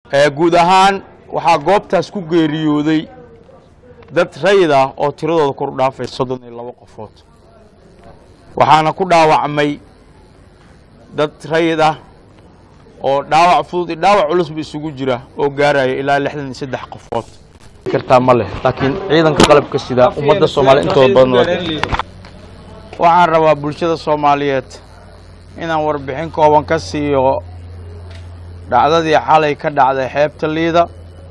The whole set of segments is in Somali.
guud ahaan waxaa goobtaas ku geeriyooday dad rayid ah oo tiradooda kor u dhaafay 32 qofood waxaana ku dhaawacmay dad rayid ah oo dhaawac fudud iyo dhaawac culus isugu jira oo gaaraya ilaa 63 qofood kartaa ma leh laakiin ciidanka qalabka sida ummadda Soomaaliyeed intooda badan waxaan rabaa bulshada Soomaaliyeed inaan warbixin kooban ka siiyo dhacdadii xalay ka dhacday xeebta Liida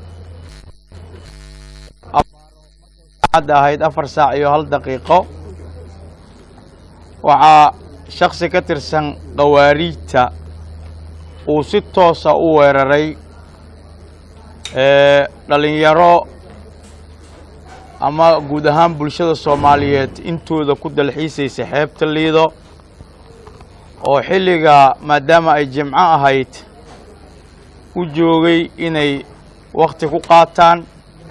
ahayd 4 saac iyo 1 daqiiqo waxaa shakhsi ka tirsan qawaariijta uu si toos ah u weeraray dhalinyaro ama guud ahaan bulshada Soomaaliyeed intooda ku dalxiisaysa xeebta Liido oo xilliga maadaama ay jimco ahayd u joogay inay waqti ku qaataan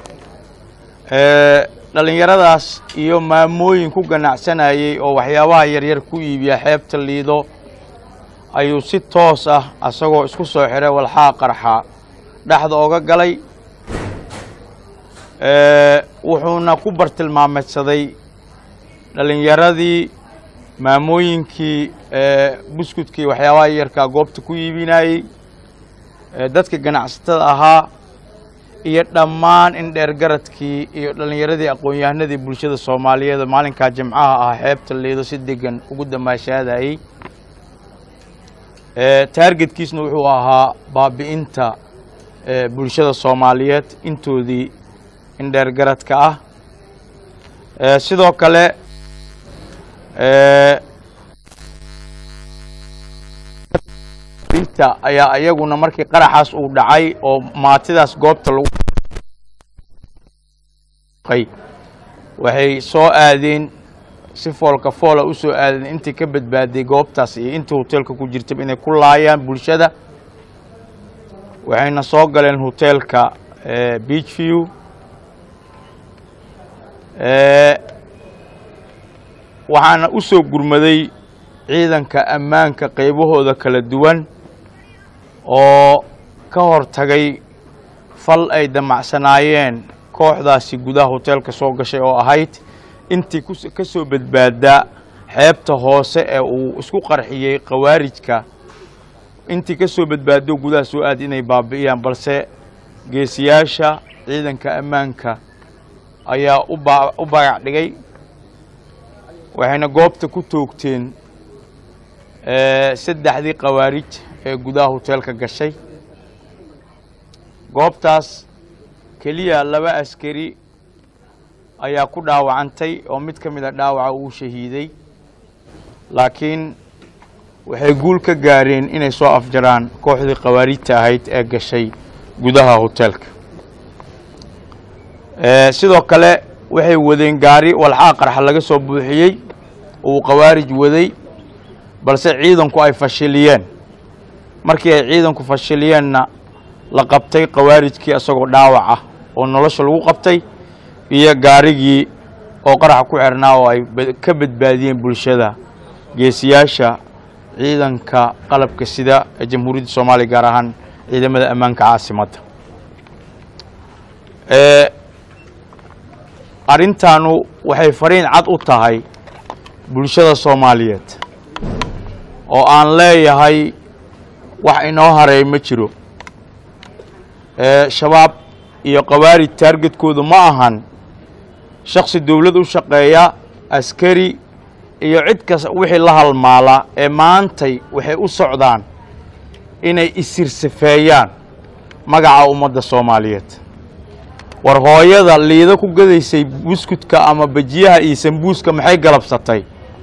dhalinyaradaas iyo maamooyin ku ganacsanayay oo waxyaabaha yaryar ku iibiya xeebta Liido ayuu si toos ah asagoo isku soo xiray walxaa qarxa dhaxda oga galay wuxuuna ku bartilmaameedsaday dhalinyaradii maamooyinkii buskudkii waxyaabaha yarka goobta ku iibinayay dadka ganacsatada ahaa iyo dhammaan in dheer garadkii iyo dhalinyaradii aqoon-yahanadii bulshada Soomaaliyeed maalinka jimcaha ah xeebta Liido si degan ugu damaashaadayay targetkiisna wuxuu ahaa baabi'inta bulshada Soomaaliyeed intoodii in dheer garadka ah sidoo kale ayaa ayaguna markii qaraxaas uu dhacay oo maatidaas goobta lagu waxay soo aadeen si foolka foola u soo aadeen intii ka badbaaday goobtaas iyo intii hoteelka ku jirtay inay ku laayaan bulshada waxayna soo galeen hoteelka Beach View waxaana u soo gurmaday ciidanka ammaanka qaybahooda kala duwan oo ka hortagay fal ay damacsanaayeen kooxdaasi gudaha hoteelka soo gashay oo ahayd intii ka soo badbaada xeebta hoose ee uu isku qarxiyay qawaarijka intii ka soo badbaado gudaha soo aad inay baabi'iyaan balse geesiyaasha ciidanka ammaanka ayaa u baayac dhigay waxayna goobta ku toogteen saddexdii qawaarij ee gudaha hoteelka gashay goobtaas kaliya 2 askari ayaa ku dhaawacantay oo mid ka mid ah dhaawaca uu shahiiday laakiin waxay guul ka gaareen inay soo afjaraan kooxdii qawaarijta ahayd ee gashay gudaha hoteelka sidoo kale waxay wadeen gaari walxaa qarxa laga soo buuxiyay oo qawaarij waday balse ciidanku ay fashiliyeen markii ay ciidanku fashiliyeenna la qabtay qawaarijkii asagoo dhaawac ah oo nolosha lagu qabtay iyo gaarigii oo qarax ku xirnaa oo ay ka badbaadiyeen bulshada geesiyaasha ciidanka qalabka sida ee Jamhuuriyadda Soomaaliya gaar ahaan ciidamada ammaanka caasimadda arrintaanu waxay fariin cad u tahay bulshada Soomaaliyeed oo aan leeyahay wax inoo haray ma jiro shabaab iyo qawaarij targetkoodu ma ahan shakhsi dawlad u shaqeeya askari iyo cid kasta wixii la halmaala ee maantay waxay u socdaan inay isirsafeeyaan magaca ummadda Soomaaliyeed war hooyada Liido ku gadaysay buskudka ama bajiyaha iyo sambuuska maxay galabsatay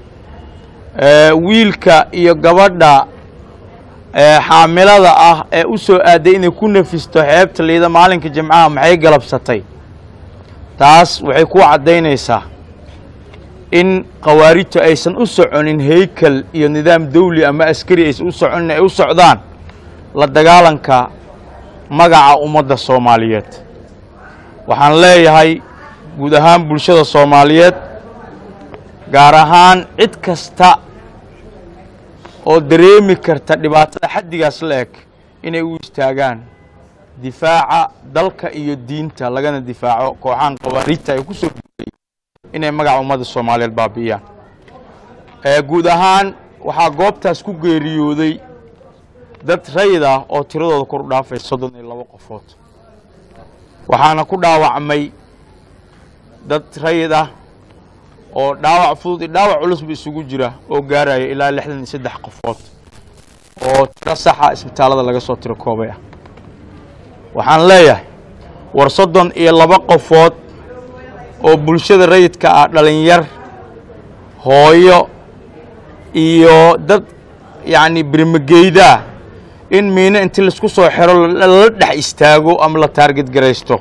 wiilka iyo gabadha xaamilada ah ee u soo aaday inay ku nafisto xeebta Liido maalinka jimcaha maxay galabsatay taas waxay ku cadeynaysaa in qawaarijtu aysan u soconin heykal iyo nidaam dawli ama askari aysan u soconin ay u socdaan la dagaalanka magaca ummadda Soomaaliyeed waxaan leeyahay guud ahaan bulshada Soomaaliyeed gaar ahaan cid kasta oo dareemi karta dhibaatada xaddigaas la eg inay u istaagaan difaaca dalka iyo diinta lagana difaaco kooxahan qawaariidta ay ku soo duulay inay magaca ummadda Soomaaliyeed baabi'iyaan guud ahaan waxaa goobtaas ku geeriyooday dad rayid ah oo tiradooda kor u dhaafay 32 qofood waxaana ku dhaawacmay dad rayid ah oo dhaawac fudud iyo dhaawac culus isugu jira oo gaaraya ilaa 63 qofood oo tiro sax ah isbitaalada laga soo tiro koobay ah waxaan leeyahay war 32 qofood oo bulshada rayidka ah dhalinyar hooyo iyo dad yani birmageyda in miina intii la isku soo xiro la dhex istaago ama la target gareysto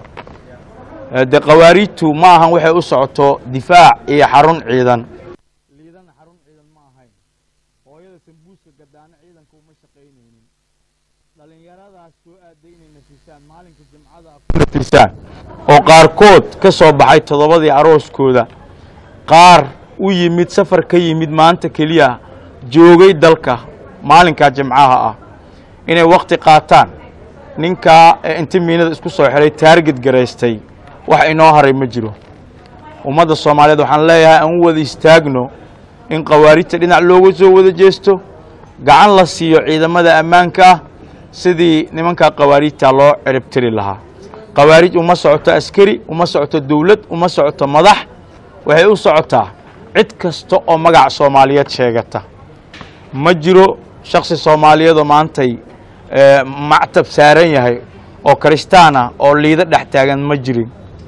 de qawaariidtu ma ahan waxay u socoto difaac iyo xarun ciidan liidan xarun ciidan ma ahayn hooyada sambuuska gadaana ciidanku ma shaqeynaynin dhalinyaradaas soo aadeynay nafisaan maalinka jimcada ku nafisaan oo qaarkood ka soo baxay todobadii arooskooda qaar u yimid safar ka yimid maanta kaliya joogay dalka maalinka jimcaha ah inay waqti qaataan ninka inta miinada isku soo xiray target gareystay wax inoo haray ma jiro ummadda Soomaaliyeed waxaan leeyahay aan wada istaagno in qawaariidta dhinac looga soo wada jeesto gacan la siiyo ciidamada ammaanka sidii nimanka qawaariidta loo cirib tiri lahaa qawaariid uma socoto askari uma socoto dawlad uma socoto madax waxay u socotaa cid kasta oo magac Soomaaliyeed sheegata ma jiro shakhsi Soomaaliyeed oo maantay mactab saaran yahay oo kristaana oo liida dhex taagan ma jirin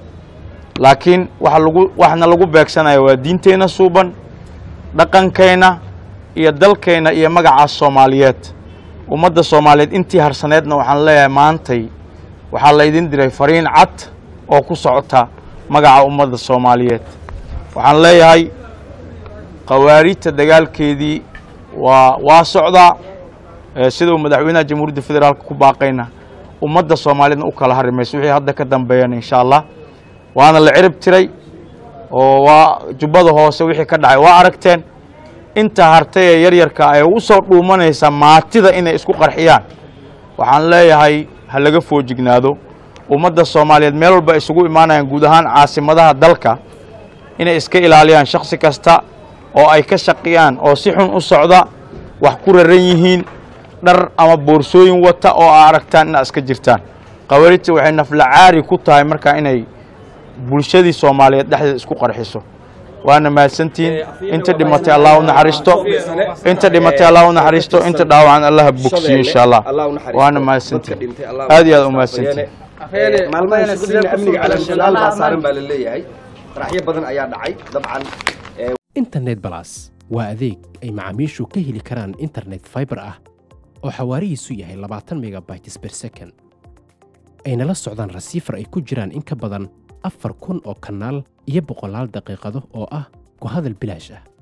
laakiin waxna lagu beegsanayo waa diinteena suuban dhaqankeena iyo dalkeena iyo magaca Soomaaliyeed ummadda Soomaaliyeed intii harsaneedna waxaan leeyahay maantay waxaa la idin diray fariin cad oo ku socota magaca ummadda Soomaaliyeed waxaan leeyahay qawaariidta dagaalkeedii waa socda sida uu madaxweynaha jamhuuriyadda federaalka ku baaqayna ummadda Soomaaliyeedna u kala harimayso wixii hadda ka dambeeyana insha Allah waana la cirib tiray oo waa jubbada hoose wixii ka dhacay waa aragteen inta hartay yaryarka ay u soo dhuumanaysa maatida inay isku qarxiyaan waxaan leeyahay ha laga foojignaado ummadda Soomaaliyeed meel walba isugu imaanayaan guud ahaan caasimadaha dalka inay iska ilaaliyaan shakhsi kasta oo ay ka shaqiyaan oo si xun u socda wax ku raran yihiin dhar ama boorsooyin wata oo aragtaan in iska jirtaan qawaariidtu waxay naflacaari ku tahay marka inay bulshadii Soomaaliyeed dhexdeeda isku qarxiso waana mahadsantiin inta dhimatay Allah u naxariisto inta dhimatay Allah u naxariisto inta dhaawacan Allah bogsiyo insha Allah waana mahadsantiin aad iyo aad u mahadsantiin maalmaha suuqyada amniga cala shanaal baa saaran baa la leeyahay qaraxyo badan ayaa dhacay dabcan internet plus waa adeeg ay macaamiishu ka heli karaan internet fiber ah oo xawaarihiisu yahay 20 megabytes per second ayna la socdaan receiver ay ku jiraan in ka badan 4,000 oo kanaal iyo 100 daqiiqado oo ah ku hadal bilaash ah